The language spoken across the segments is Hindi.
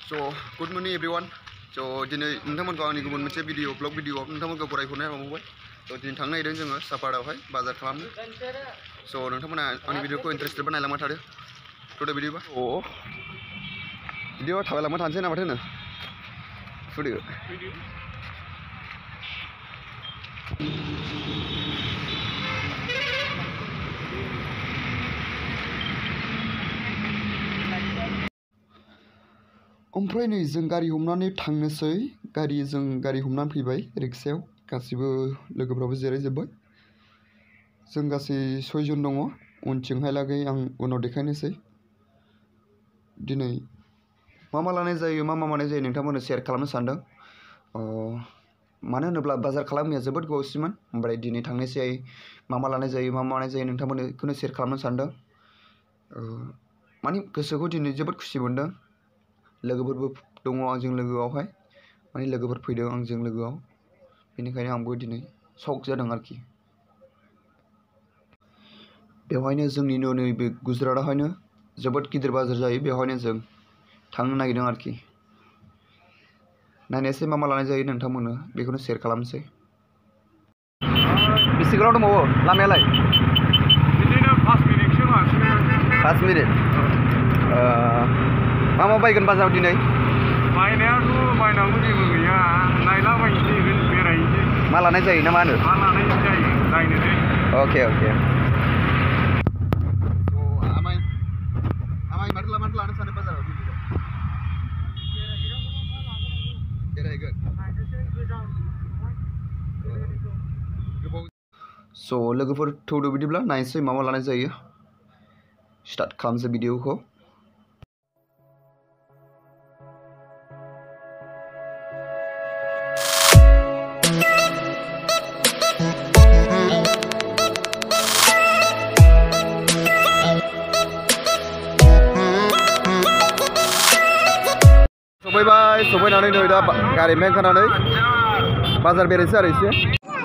So good morning everyone. So दिनै नोंथांमोनखौ आंनि गुबुन मोनसे ब्लग भिडिअ नोंथांमोनखौ बरायहरनाय हाबाय। So दिनै थांनो नागिरदों जोङो साफारावहाय बाजार खालामनो। So नोंथांमोना आंनि भिडिअखौ इन्टारेस्टेड बा नायलांबाय थादो। थ'दो भिडिअबा। भिडिअ थाबायलांबाय थानोसै ना माथो होनो? फुदो। ओमफ्राय नै जों गारि हमनानै थांनोसै। गारि हमनानै फैबाय रिक्सायाव। गासिबो लोगोफ्राबो जिरायजोब्बाय। जों गासै 6 जन दङ। उनथिंहायलागै आं उनाव देखायनोसै। दिनै मा लानाय जायो मा मानाय जायो नोंथांमोननो शेयार खालामनो सानदों। मानो होनोब्ला बाजार खालामनाया जोबोद गोबावसिमोन। ओमफ्राय दिनै थांनोसै मा लानाय जायो मा मानाय जायो नोंथांमोननो बेखौनो शेयार खालामनो सानदों। माने गोसोखौ दिनै जोबोद खुसि मोनदों। लोगोफोरबो दङ आंजों लोगोआवहाय। माने लोगोफोर फैदों आंजों लोगोआव। बेनिखायनो आंबो दिनै शक जादों आरोखि। बेवहायनो जोंनिनो नैबे गुजरातआवहायनो जोबोद गिदिर बाजार जायो। बेवहायनो जों थांनो नागिरदों आरोखि। नायनोसै मा लानाय जायो नोंथांमोननो बेखौनो शेयार खालामनोसै। बेसे गोलाव दंबावो लामायालाय? बिदिनो 5 मिनिटसो लासिगोन। 5 मिनिट। मा बायगोन बाजाराव दिनै? बायनायाथ' बायनांगौ जेबो गैया। नायलाबायनोसै बेरायनोसै। मा लानाय जायो ना मा होनो? मा लानाय जायो नायनोसै। ओके। आमाय माथो लानो सानो बाजाराव दिनै? बेरायगोन। So लोगोफोर थौदो बिदिब्ला नायनोसै मा लानाय जायो। स्टार्ट खालामसै भिडिअखौ। सफैनानै नै दा गारि मेंखानानै बाजार बेरायनोसै आरो एसे।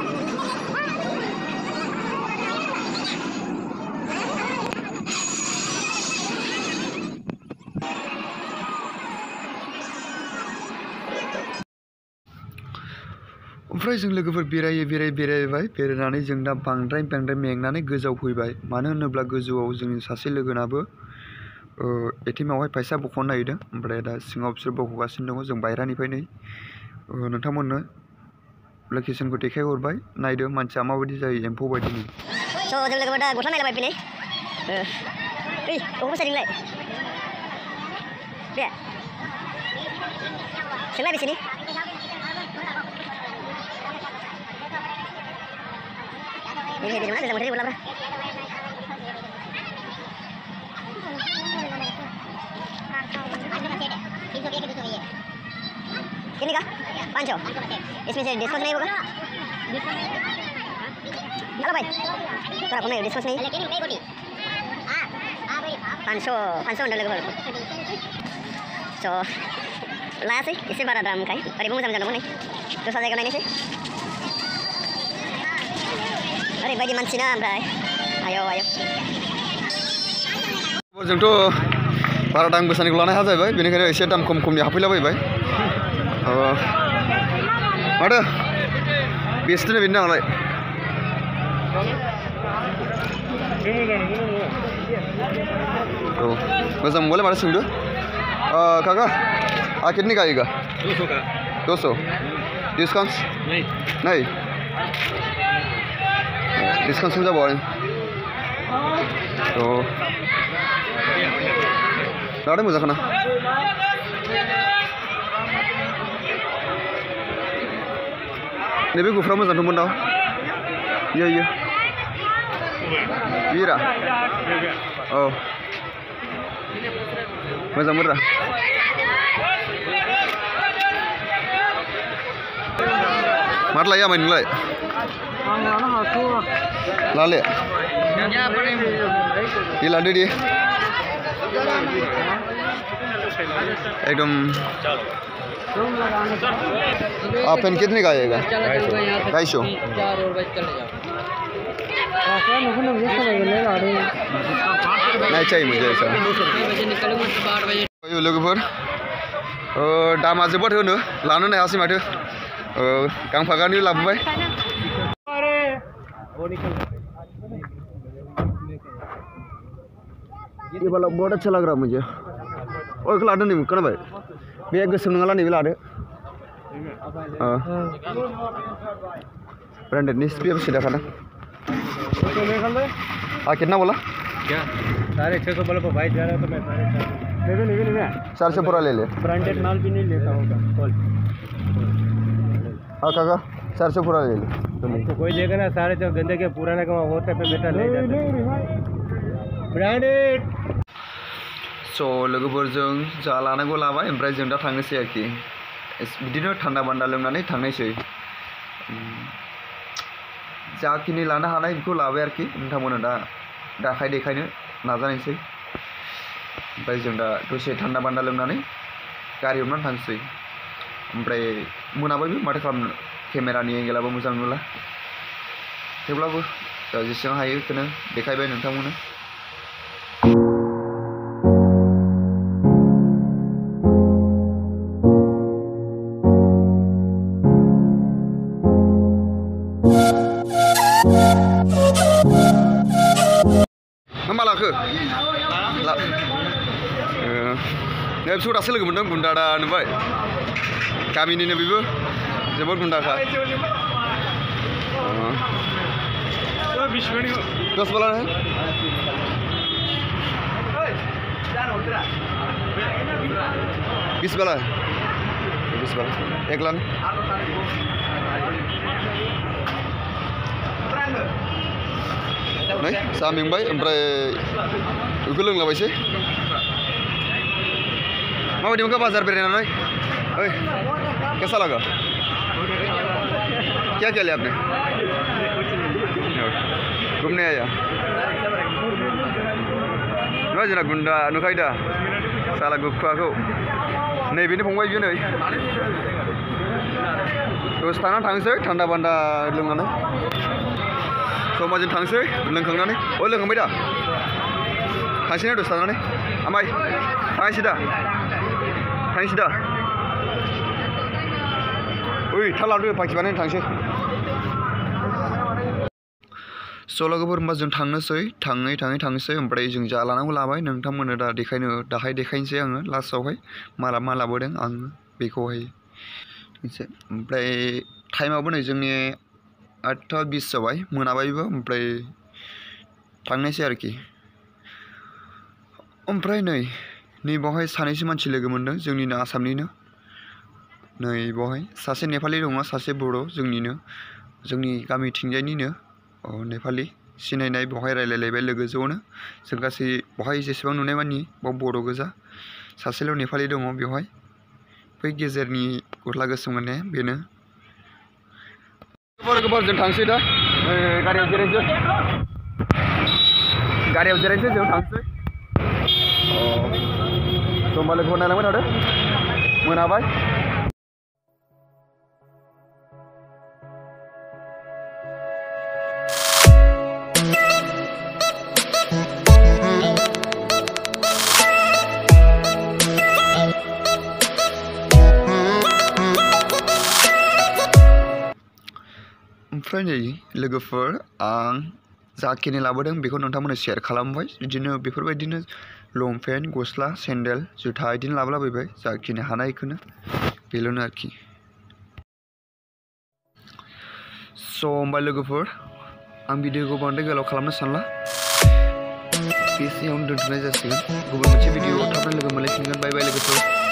ओमफ्राय जों लोगोफोर बेरायबाय। बेरायनानै जों दा बांद्राय मेंनानै गोजौआव फैबाय। मानो होनोब्ला गोजौआव जोंनि सासे लोगोनाबो एटिएमआवहाय फैसा बख'नो नागिरदों। ओमफ्राय दा सिङाव बिसोर बख'गासिनो दङ। जों बायह्रानिफ्राय नै नोंथांमोननो लकेसनखौ देखायहरबाय। नायदो मानसिया माबायदि जायो एम्फौ बायदिनि। स' जों लोगोफोर दा गस्ला नायलाबाय फैनाय। अबाव फसायदोंलाय? बे सोंलाय बेसेनि? Ini dia mana sama dia bola berapa? Ini kah? Panco. Ismi saya diskon नहीं होगा? Halo भाई. Berapa में diskon नहीं? Ini नहीं बोली. Panco under level. So, लाया sih. इससे बारा दाम का है. अरे वो मुझे जानना नहीं. तो साझा करना नहीं sih. अरे बायदि मानसि ना ओमफ्राय आयो जोंथ' बारा दाम गोसानिखौ लानो हाया जाहैबाय। बेनिखायनो एसे दाम खमनि हाफैलाबायबाय। माथो बेसेथो बेनो नालाय? मोजां मोनबालाय माथो सोंदो। काका कितने का आएगा? 200 का। 200 डिस्काउंट नहीं डिस्काउंट समझा बोल तो लाड़े मुझे खाना नैबे गुफ्रा मोजां दंमोन दा इयो बिरा औ मोजां मोनरा माथो लायो आमाय नोंलाय? लाले ये लादे दे एकदम। पेन कितने का आएगा? 250। नहीं चाहिए मुझे ऐसा। लोगोफोर दामा जोबोद होनो लानो हायासै माथो गांफा गांनै लाबोबाय ये वाला बहुत अच्छा लग रहा है मुझे और एक लादो नहीं खोनाबाय बे गोसोम नङाला नैबे लादो ब्रांडेड नि स्प्रे बेसे देखा कितना बोला क्या 650 बोला पर भाई जा रहा तो मैं 400 पूरा ले ले ब्रांडेड माल भी नहीं लेता होगा कॉल हाँ काका 400 पूरा ले ले तो कोई लेगा ना सारे जो गंदे के पुराने का होता है बेटा ले जाता ब्रांडेड सो लोगोफोरजों जा लानांगौ लाबाय ओमफ्राय जों दा थांनोसै आरोखि बिदिनो थान्दा बान्दा लोंनानै थांनायसै जाखिनि लानो हानाय बेखौ लाबाय आरोखि नोंथांमोना दा दाखाय देखायनो नाजानायसै ओमफ्राय जों दा दसे थान्दा बान्दा लोंनानै गारि हमनानै थांसै ओमफ्राय मोनाबायबो माथो खालामनो केमेरानि एंगेलाबो मोजां नुला थेवब्लाबो जेसेबां हायो बेखौनो देखायबाय नोंथांमोननो मा लाखो बिसोर दासो लोगो मोनदों गुन्दा दा नुबाय गामिनिनो बेबो जोबोद गुन्दाखा 10 वाला है 20 वाला है 20 वाला एक लाने नै साहा मेंबाय ओमफ्राय बेखौ लोंलाबायसै माबायदि मोनखो बाजार बेरायनानै ओइ कैसा लगा क्या क्या लिया आपने घूमने आया नुबाय जोंना गुन्दा नुखायो दा साला गुफाखौ नैबेनि फंबाय बियो नै दसे थानानै थांसै थान्दा बान्दा लोंनानै समाजों थांसै लोंखांनानै लोंखांबाय दा थांसै ना दसे थानानै आमाय थांसै दा ओइ थाल लादो पाखि बानायनो थांसै लोगोफोर होमबा जों थांनोसै थांसै ओमफ्राय जों जा लानांगौ लाबाय नोंथांमोननो दा देखायनोसै आङो लास्टआवहाय मा लाबोदों आङो बेखौहाय ओमफ्राय टाइमाबो नै जोंनि 8:20 जाबाय मोनाबायबो ओमफ्राय थांनायसै आरोखि ओमफ्राय नै बावहाय सानैसो मानसि लोगो मोनदों जोंनिनो आसामनिनो नै बावहाय सासे नेपालि दङ सासे बर' जोंनि गामिथिंजायनिनो नेपालि सिनायनाय बावहाय रायलायलायबाय लोगो ज'नो जों गासै बावहाय जेसेबां नुनाय मानि बाव बर' गोजा सासेल' नेपालि दङ बेवहाय बै गेजेरनि गस्ला गोसोम गाननाया बेनो गोबार जों थांसै दा गारियाव जिरायसै जों थांसै होमबा लोगोफोर नायलांबाय थादो मोनाबाय ओमफ्राय नै लोगोफोर आं जाखिनि लाबोदों बेखौ नोंथांमोननो शेयार खालामबाय बिदिनो बेफोरबायदिनो लंपेन्ट गस्ला सेन्देल जुथा बिदिनो लाबोलाबायबाय जाखिनि हानायखौनो बेल'नो आरोखि होमबा लोगोफोर आं भिडिअखौ बांद्राय गोलाव खालामनो सानला बेसेयावनो दोनथ'नाय जासिगोन गुबुन मोनसे भिडिअ थाबनो लोगो मोनलायफिनगोन बाय बाय लोगोफोर